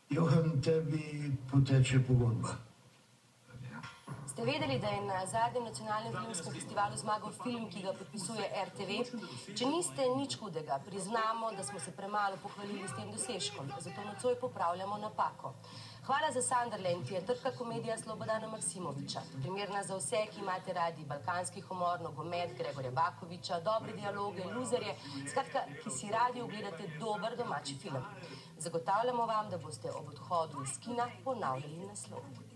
Johan, tebi poteče pogodba. Ste vedeli, da je na zadnjem nacionalnem filmskem festivalu zmagal film, ki ga podpisuje RTV? Če niste nič hudega, priznamo, da smo se premalo pohvalili s tem dosežkom, zato nocoj popravljamo napako. Hvala za Sunderland, ki je trka komedija Slobodana Maksimoviča. Primerna za vse, ki imate radi balkanski humor, nogomet, Gregorja Bakoviča, dobre dialoge, luzerje, skratka, ki si radi ogledate dober domači film. Zagotavljamo vam, da boste ob odhodu iz kina ponavljali naslov.